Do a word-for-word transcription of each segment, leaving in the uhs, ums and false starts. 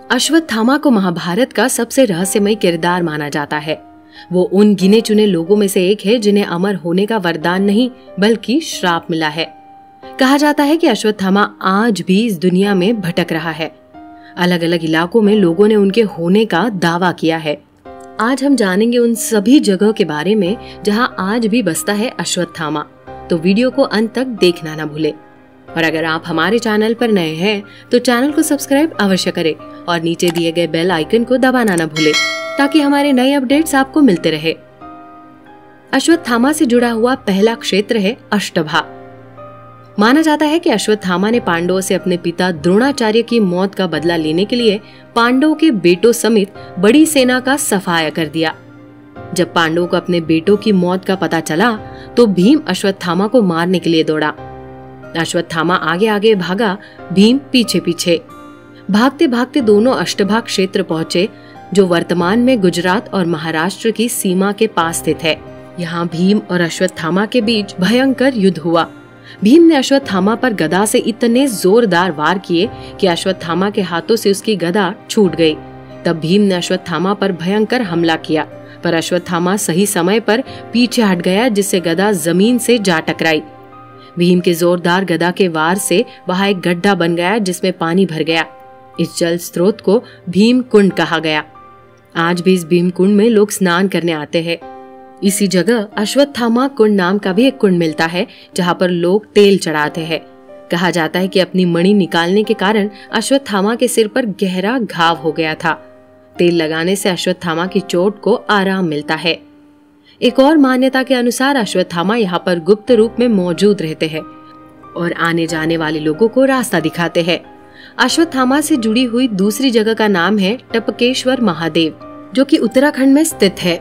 अश्वत्थामा को महाभारत का सबसे रहस्यमय किरदार माना जाता है। वो उन गिने चुने लोगों में से एक है जिन्हें अमर होने का वरदान नहीं बल्कि श्राप मिला है। कहा जाता है कि अश्वत्थामा आज भी इस दुनिया में भटक रहा है। अलग अलग इलाकों में लोगों ने उनके होने का दावा किया है। आज हम जानेंगे उन सभी जगहों के बारे में जहां आज भी बसता है अश्वत्थामा। तो वीडियो को अंत तक देखना ना भूले। और अगर आप हमारे चैनल पर नए हैं तो चैनल को सब्सक्राइब अवश्य करें और नीचे दिए गए बेल आइकन को दबाना ना भूले ताकि हमारे नए अपडेट्स आपको मिलते रहे। अश्वत्थामा से जुड़ा हुआ पहला क्षेत्र है अष्टभा। माना जाता है कि अश्वत्थामा ने पांडवों से अपने पिता द्रोणाचार्य की मौत का बदला लेने के लिए पांडवों के बेटों समेत बड़ी सेना का सफाया कर दिया। जब पांडवों को अपने बेटों की मौत का पता चला तो भीम अश्वत्थामा को मारने के लिए दौड़ा। अश्वत्थामा आगे आगे भागा, भीम पीछे पीछे। भागते भागते दोनों अष्टभा क्षेत्र पहुंचे जो वर्तमान में गुजरात और महाराष्ट्र की सीमा के पास स्थित है। यहाँ भीम और अश्वत्थामा के बीच भयंकर युद्ध हुआ। भीम ने अश्वत्थामा पर गदा से इतने जोरदार वार किए कि अश्वत्थामा के हाथों से उसकी गदा छूट गई। तब भीम ने अश्वत्थामा पर भयंकर हमला किया, पर अश्वत्थामा सही समय पर पीछे हट गया जिससे गदा जमीन से जा टकराई। भीम के जोरदार गदा के वार से वहां एक गड्ढा बन गया जिसमें पानी भर गया। इस जल स्रोत को भीम कुंड कहा गया। आज भी इस भीम कुंड में लोग स्नान करने आते हैं। इसी जगह अश्वत्थामा कुंड नाम का भी एक कुंड मिलता है जहाँ पर लोग तेल चढ़ाते हैं। कहा जाता है कि अपनी मणि निकालने के कारण अश्वत्थामा के सिर पर गहरा घाव हो गया था। तेल लगाने से अश्वत्थामा की चोट को आराम मिलता है। एक और मान्यता के अनुसार अश्वत्थामा यहाँ पर गुप्त रूप में मौजूद रहते हैं और आने जाने वाले लोगों को रास्ता दिखाते हैं। अश्वत्थामा से जुड़ी हुई दूसरी जगह का नाम है टपकेश्वर महादेव, जो कि उत्तराखंड में स्थित है।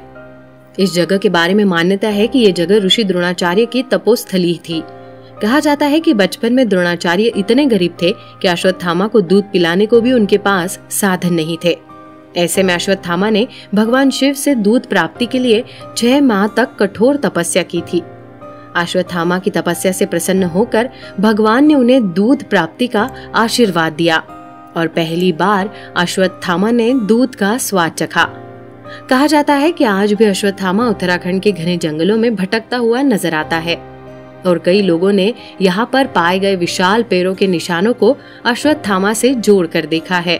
इस जगह के बारे में मान्यता है कि ये जगह ऋषि द्रोणाचार्य की तपोस्थली थी। कहा जाता है कि बचपन में द्रोणाचार्य इतने गरीब थे कि अश्वत्थामा को दूध पिलाने को भी उनके पास साधन नहीं थे। ऐसे में अश्वत्थामा ने भगवान शिव से दूध प्राप्ति के लिए छह माह तक कठोर तपस्या की थी। अश्वत्थामा की तपस्या से प्रसन्न होकर भगवान ने उन्हें दूध प्राप्ति का आशीर्वाद दिया और पहली बार अश्वत्थामा ने दूध का स्वाद चखा। कहा जाता है कि आज भी अश्वत्थामा उत्तराखंड के घने जंगलों में भटकता हुआ नजर आता है और कई लोगों ने यहाँ पर पाए गए विशाल पैरों के निशानों को अश्वत्थामा से जोड़कर देखा है।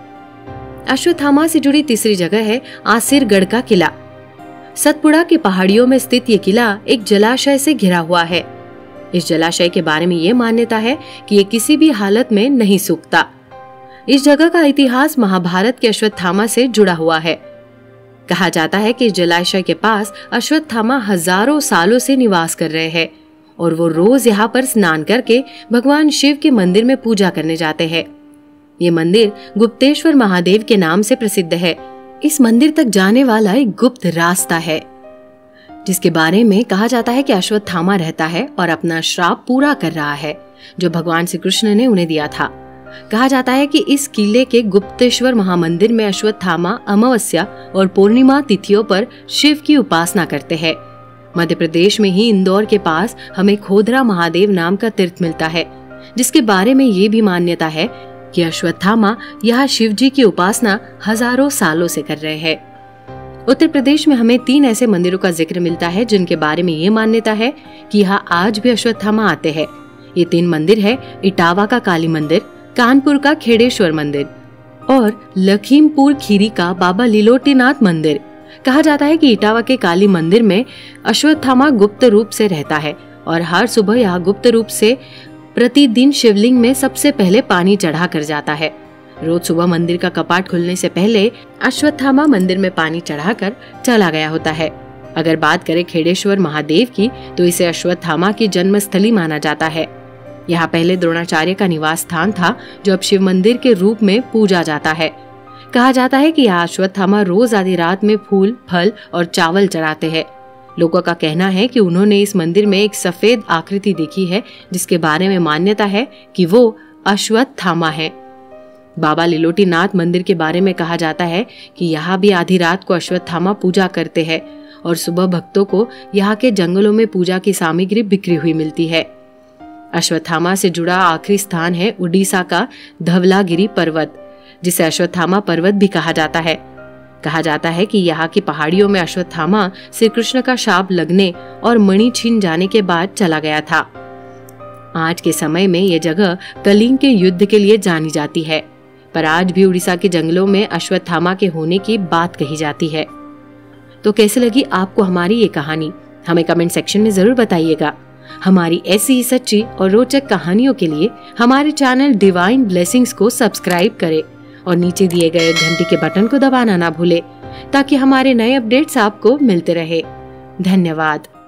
अश्वत्थामा से जुड़ी तीसरी जगह है आसिरगढ़ का किला। सतपुड़ा की पहाड़ियों में स्थित ये किला एक जलाशय से घिरा हुआ है। इस जलाशय के बारे में ये मान्यता है कि ये किसी भी हालत में नहीं सूखता। इस जगह का इतिहास महाभारत के अश्वत्थामा से जुड़ा हुआ है। कहा जाता है कि इस जलाशय के पास अश्वत्थामा हजारों सालों से निवास कर रहे हैं और वो रोज यहाँ पर स्नान करके भगवान शिव के मंदिर में पूजा करने जाते हैं। ये मंदिर गुप्तेश्वर महादेव के नाम से प्रसिद्ध है। इस मंदिर तक जाने वाला एक गुप्त रास्ता है जिसके बारे में कहा जाता है कि अश्वत्थामा रहता है और अपना श्राप पूरा कर रहा है जो भगवान श्री कृष्ण ने उन्हें दिया था। कहा जाता है कि इस किले के गुप्तेश्वर महामंदिर में अश्वत्थामा अमावस्या और पूर्णिमा तिथियों पर शिव की उपासना करते हैं। मध्य प्रदेश में ही इंदौर के पास हमें खोदरा महादेव नाम का तीर्थ मिलता है जिसके बारे में ये भी मान्यता है कि अश्वत्थामा यहाँ शिव जी की उपासना हजारों सालों से कर रहे हैं। उत्तर प्रदेश में हमें तीन ऐसे मंदिरों का जिक्र मिलता है जिनके बारे में ये मान्यता है कि यहाँ आज भी अश्वत्थामा आते हैं। ये तीन मंदिर है इटावा का काली मंदिर, कानपुर का खेड़ेश्वर मंदिर और लखीमपुर खीरी का बाबा लीलोटीनाथ मंदिर। कहा जाता है कि इटावा के काली मंदिर में अश्वत्थामा गुप्त रूप से रहता है और हर सुबह यहाँ गुप्त रूप से प्रतिदिन शिवलिंग में सबसे पहले पानी चढ़ा कर जाता है। रोज सुबह मंदिर का कपाट खुलने से पहले अश्वत्थामा मंदिर में पानी चढ़ाकर चला गया होता है। अगर बात करें खेड़ेश्वर महादेव की तो इसे अश्वत्थामा की जन्मस्थली माना जाता है। यहाँ पहले द्रोणाचार्य का निवास स्थान था जो अब शिव मंदिर के रूप में पूजा जाता है। कहा जाता है कि यहाँ अश्वत्थामा रोज आधी रात में फूल, फल और चावल चढ़ाते हैं। लोगों का कहना है कि उन्होंने इस मंदिर में एक सफेद आकृति देखी है जिसके बारे में मान्यता है कि वो अश्वत्थामा है। बाबा लीलोटीनाथ मंदिर के बारे में कहा जाता है कि यहाँ भी आधी रात को अश्वत्थामा पूजा करते हैं और सुबह भक्तों को यहाँ के जंगलों में पूजा की सामग्री बिखरी हुई मिलती है। अश्वत्थामा से जुड़ा आखिरी स्थान है उड़ीसा का धवलागिरी पर्वत। जिसे अश्वत्थामा पर्वत भी कहा जाता है। कहा जाता है कि यहाँ की पहाड़ियों में अश्वत्थामा श्री कृष्ण का शाप लगने और मणि छीन जाने के बाद चला गया था। आज के समय में ये जगह कलिंग के युद्ध के लिए जानी जाती है, पर आज भी उड़ीसा के जंगलों में अश्वत्थामा के होने की बात कही जाती है। तो कैसे लगी आपको हमारी ये कहानी, हमें कमेंट सेक्शन में जरूर बताइएगा। हमारी ऐसी ही सच्ची और रोचक कहानियों के लिए हमारे चैनल डिवाइन ब्लेसिंग्स को सब्सक्राइब करें और नीचे दिए गए घंटी के बटन को दबाना ना भूले, ताकि हमारे नए अपडेट्स आपको मिलते रहे। धन्यवाद।